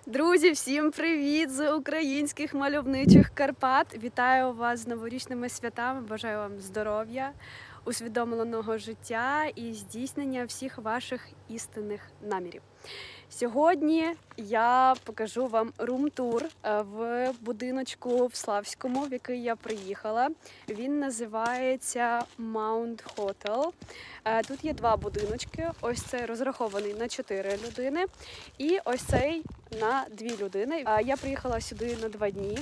Друзі, всім привіт з українських мальовничих Карпат! Вітаю вас з новорічними святами, бажаю вам здоров'я, усвідомленого життя і здійснення всіх ваших істинних намірів. Сьогодні я покажу вам рум-тур в будиночку в Славському, в який я приїхала. Він називається Mount Hotel. Тут є два будиночки. Ось цей розрахований на 4 людини і ось цей на 2 людини. Я приїхала сюди на 2 дні,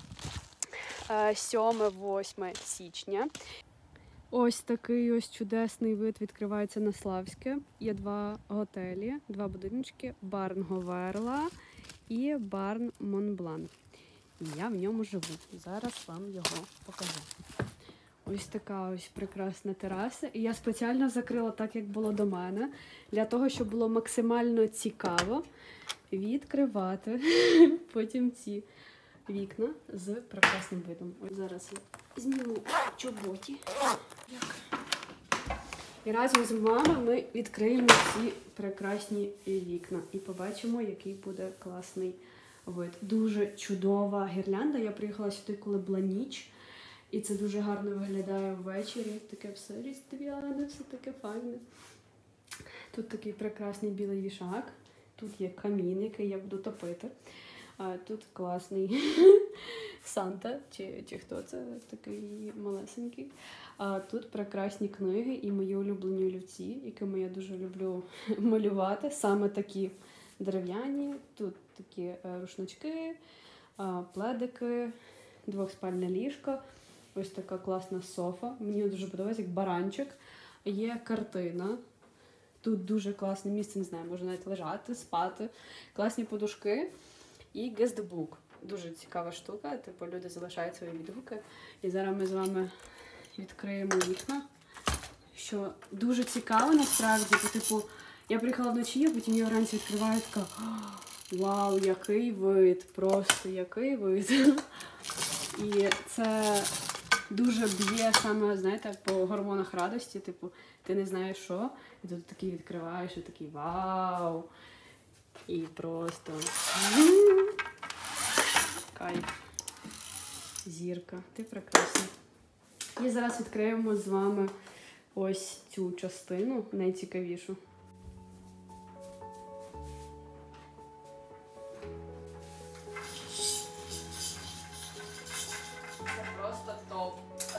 7-8 січня. Ось такий ось чудесний вид відкривається на Славське. Є 2 готелі, 2 будиночки, Барн Говерла і Барн Монблан. І я в ньому живу. Зараз вам його покажу. Ось така ось прекрасна тераса. І я спеціально закрила так, як було до мене, для того, щоб було максимально цікаво відкривати потім ці вікна з прекрасним видом. Ось зараз я зніму чоботі. І разом з мамою ми відкриємо ці прекрасні вікна і побачимо, який буде класний вид. Дуже чудова гірлянда. Я приїхала сюди, коли була ніч. І це дуже гарно виглядає ввечері. Таке все різдвяне, все таке файне. Тут такий прекрасний білий вішак. Тут є камін, який я буду топити. Тут класний Санта, чи хто це, такий малесенький. Тут прекрасні книги і мої улюблені олівці, якими я дуже люблю малювати. Саме такі дерев'яні. Тут такі рушнички, пледики, 2-спальне ліжко. Ось така класна софа. Мені дуже подобається, як баранчик. Є картина. Тут дуже класне місце, не знаю, можна навіть лежати, спати. Класні подушки. І гестбук. Дуже цікава штука, типу люди залишають свої відгуки. І зараз ми з вами відкриємо вікна, що дуже цікаво насправді, бо типу я приїхала вночі, а потім я вранці відкриваю така вау, який вид, просто який вид. І це дуже б'є саме, знаєте, по гормонах радості, типу ти не знаєш що, і тут такий відкриваєш і такий вау. І просто кайф. Зірка. Ти прекрасна. І зараз відкриємо з вами ось цю частину, найцікавішу. Це просто топ.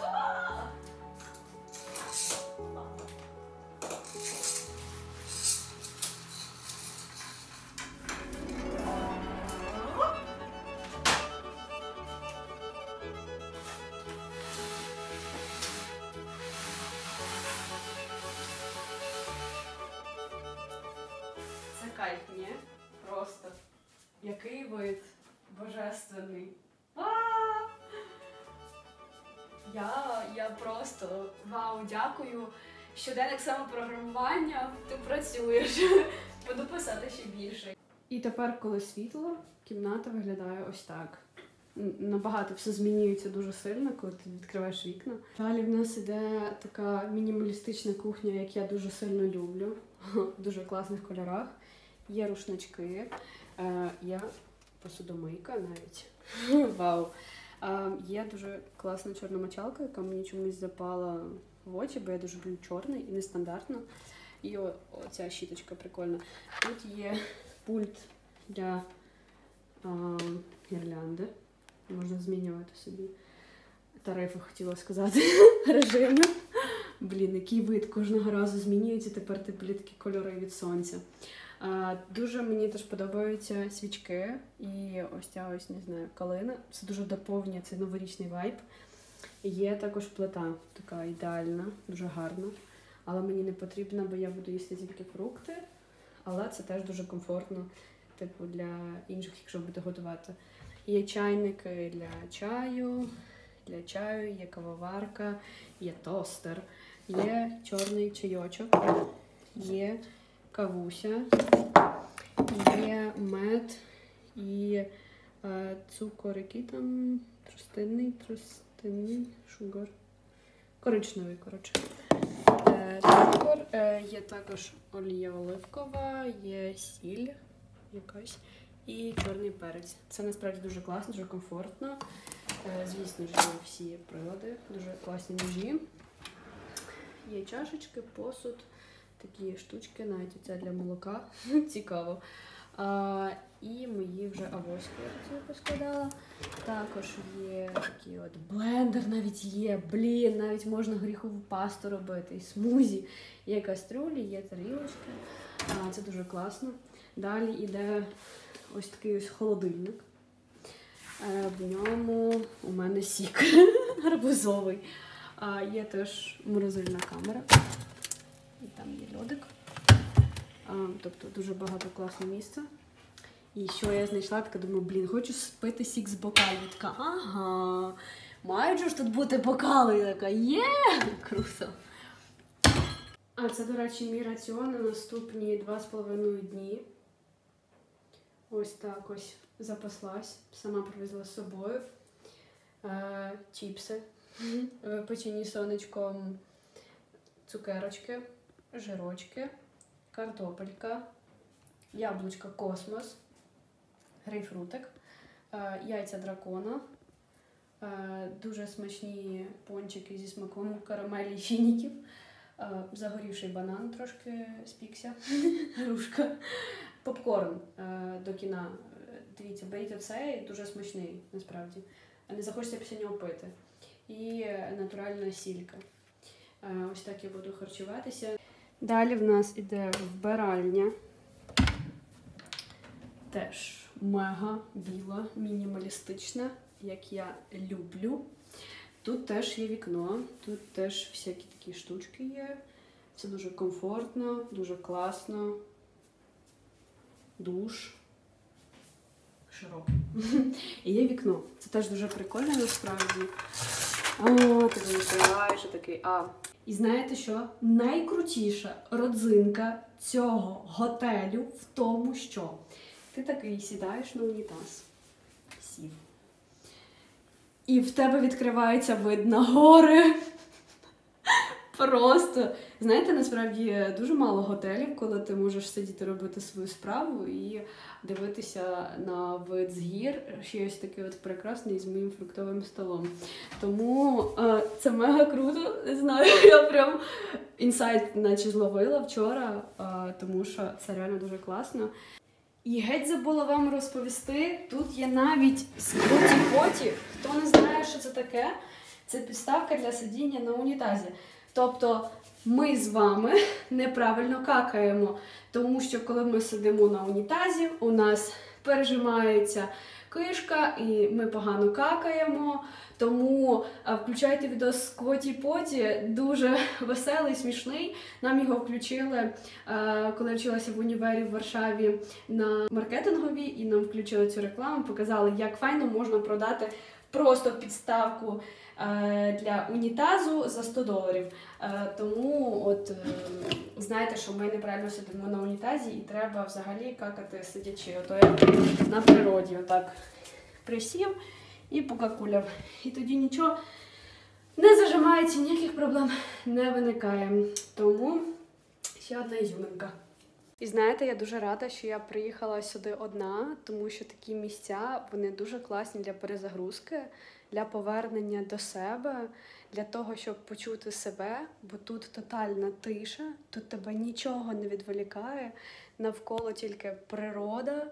Кайф, ні? Просто. Який вид божественний. Я просто вау, дякую. Щоденник самопрограмування, ти працюєш. Буду писати ще більше. І тепер, коли світло, кімната виглядає ось так. Набагато все змінюється дуже сильно, коли ти відкриваєш вікна. Далі в нас іде така мінімалістична кухня, як я дуже сильно люблю. В дуже класних кольорах. Є рушнички, є посудомийка навіть. Вау! Є дуже класна чорна мочалка, яка мені чомусь запала в очі, бо я дуже люблю чорний і нестандартно. І оця щіточка прикольна. Тут є пульт для гірлянди. Можна змінювати собі тарифи, хотіла сказати, режими. Блін, який вид кожного разу змінюється, тепер такі кольори від сонця. Дуже мені теж подобаються свічки і ось ця ось, не знаю, калина. Це дуже доповнює цей новорічний вайб. Є також плита, така ідеальна, дуже гарна. Але мені не потрібна, бо я буду їсти тільки фрукти. Але це теж дуже комфортно, типу, для інших, якщо будете готувати. Є чайники для чаю, є кавоварка, є тостер, є чорний чайочок, є кавуся, є мед і цукор, який там тростинний, шугар, коричневий, коротше. Цукор, є також олія оливкова, є сіль якась, і чорний перець. Це насправді дуже класно, дуже комфортно. Звісно ж, є всі прилади, дуже класні ножі. Є чашечки, посуд, такі штучки, навіть це для молока. Цікаво. І мої вже авоськи я тут поскладала. Також є такий от блендер, навіть є, навіть можна горіхову пасту робити, і смузі. Є кастрюлі, є тарілочки. Це дуже класно. Далі йде ось такий ось холодильник. В ньому у мене сік гарбузовий. Є теж морозильна камера. І там є льодик. Тобто дуже багато класного місця. І що я знайшла, така думаю, хочу спити сік з бокалів. Така, ага, мають же ж тут бути бокали. І така, круто. Це, до речі, мій раціон на наступні 2,5 дні. Ось так ось запаслась. Сама привезла з собою. Чіпси, печені сонечком, цукерочки, жирочки, картопелька, яблучко космос, грейпфрутик, яйця дракона, дуже смачні пончики зі смаком карамелі і фініків, загорівший банан трошки спікся, грушка, попкорн до кіна. Дивіться, беріть оцей, дуже смачний, насправді. Не захочеться після нього пити. І натуральна сілька. Ось так я буду харчуватися. Далі в нас іде вбиральня. Теж мега біла, мінімалістична, як я люблю. Тут теж є вікно, тут теж всякі такі штучки є. Все дуже комфортно, дуже класно. Душ. Широкий. І є вікно. Це теж дуже прикольно, насправді. Ти відкриваєш такий. І знаєте що? Найкрутіша родзинка цього готелю в тому, що ти такий сідаєш на унітаз. Сів. І в тебе відкривається вид на гори. Просто. Знаєте, насправді дуже мало готелів, коли ти можеш сидіти робити свою справу і дивитися на вид з гір. Ще ось такий от прекрасний з моїм фруктовим столом. Тому це мега круто. Не знаю, я прям інсайт наче зловила вчора, тому що це реально дуже класно. І геть забула вам розповісти, тут є навіть сквоті-поті. Хто не знає, що це таке, це підставка для сидіння на унітазі. Тобто ми з вами неправильно какаємо, тому що коли ми сидимо на унітазі, у нас пережимається кишка і ми погано какаємо. Тому включайте відео з Сквоті-Поті, дуже веселий, смішний. Нам його включили, коли я вчилася в універі в Варшаві на маркетинговій, і нам включили цю рекламу, показали, як файно можна продати просто підставку для унітазу за $100. Тому от знаєте, що ми неправильно сидимо на унітазі і треба взагалі какати сидячи. Ото я на природі отак присів і покакуляв. І тоді нічого не зажимається, ніяких проблем не виникає. Тому ще одна ізюминка. І знаєте, я дуже рада, що я приїхала сюди одна, тому що такі місця, вони дуже класні для перезагрузки, для повернення до себе, для того, щоб почути себе, бо тут тотальна тиша, тут тебе нічого не відволікає, навколо тільки природа,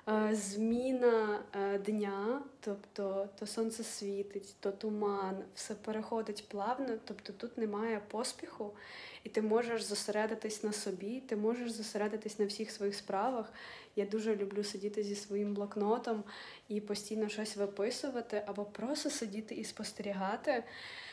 зміна дня, тобто то сонце світить, то туман, все переходить плавно, тобто тут немає поспіху, і ти можеш зосередитись на собі, ти можеш зосередитись на всіх своїх справах. Я дуже люблю сидіти зі своїм блокнотом і постійно щось виписувати, або просто сидіти і спостерігати.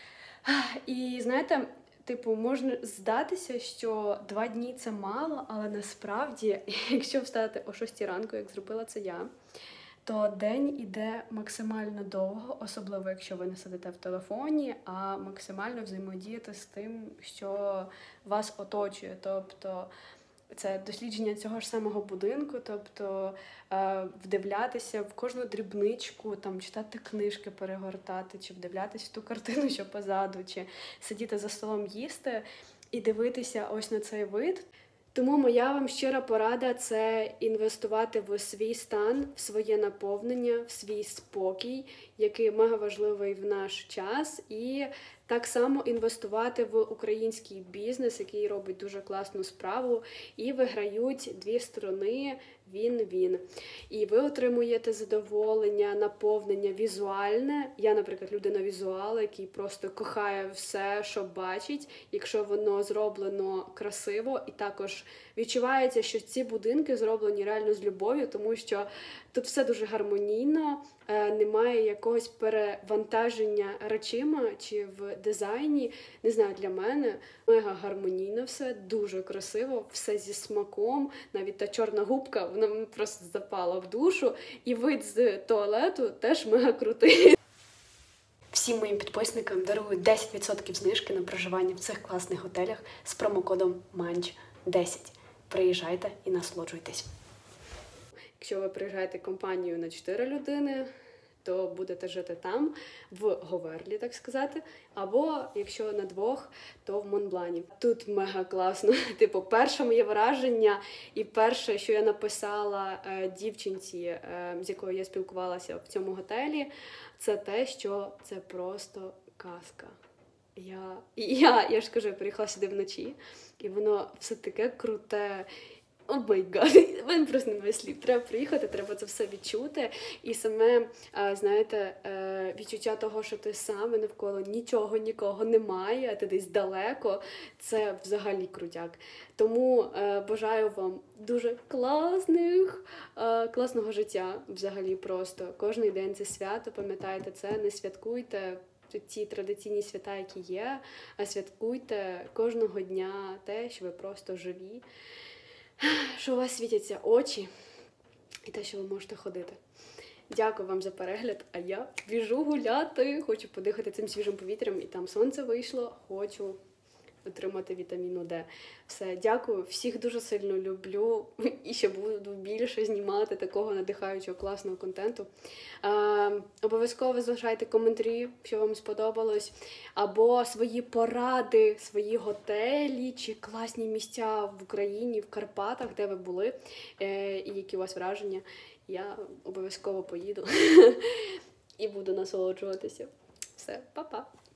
І знаєте, типу, можна здатися, що 2 дні – це мало, але насправді, якщо встати о 6 ранку, як зробила це я, то день іде максимально довго, особливо якщо ви не сидите в телефоні, а максимально взаємодіяти з тим, що вас оточує. Тобто це дослідження цього ж самого будинку, тобто вдивлятися в кожну дрібничку, там, читати книжки, перегортати, чи вдивлятися в ту картину, що позаду, чи сидіти за столом їсти і дивитися ось на цей вид. Тому моя вам щира порада – це інвестувати в свій стан, в своє наповнення, в свій спокій, який мега важливий в наш час, і так само інвестувати в український бізнес, який робить дуже класну справу, і виграють дві сторони – він-він. І ви отримуєте задоволення, наповнення візуальне. Я, наприклад, людина-візуал, який просто кохає все, що бачить, якщо воно зроблено красиво. І також відчувається, що ці будинки зроблені реально з любов'ю, тому що тут все дуже гармонійно, немає якогось перевантаження речима чи в дизайні. Не знаю, для мене мега гармонійно все, дуже красиво, все зі смаком. Навіть та чорна губка, вона мені просто запала в душу. І вид з туалету теж мега крутий. Всім моїм підписникам дарую 10% знижки на проживання в цих класних готелях з промокодом MANCH10. Приїжджайте і насолоджуйтесь. Якщо ви приїжджаєте компанією на 4 людини, то будете жити там, в Говерлі, так сказати. Або, якщо на 2, то в Монблані. Тут мега класно. Типу, перше моє враження і перше, що я написала дівчинці, з якою я спілкувалася в цьому готелі, це те, що це просто казка. Я ж кажу, я приїхала сюди вночі, і воно все таке круте. О май гад, в мене просто немає слів. Треба приїхати, треба це все відчути. І саме, знаєте, відчуття того, що ти сам, і навколо нікого немає, а ти десь далеко, це взагалі крутяк. Тому бажаю вам дуже класного життя взагалі просто. Кожний день це свято, пам'ятайте це, не святкуйте ці традиційні свята, які є, а святкуйте кожного дня те, що ви просто живі. Що у вас світяться очі і те, що ви можете ходити. Дякую вам за перегляд, а я біжу гуляти, хочу подихати цим свіжим повітрям, і там сонце вийшло, хочу отримати вітаміну Д. Все, дякую, всіх дуже сильно люблю і ще буду більше знімати такого надихаючого класного контенту. Обов'язково залишайте коментарі, що вам сподобалось, або свої поради, свої готелі чи класні місця в Україні, в Карпатах, де ви були, і які у вас враження. Я обов'язково поїду і буду насолоджуватися. Все, па-па!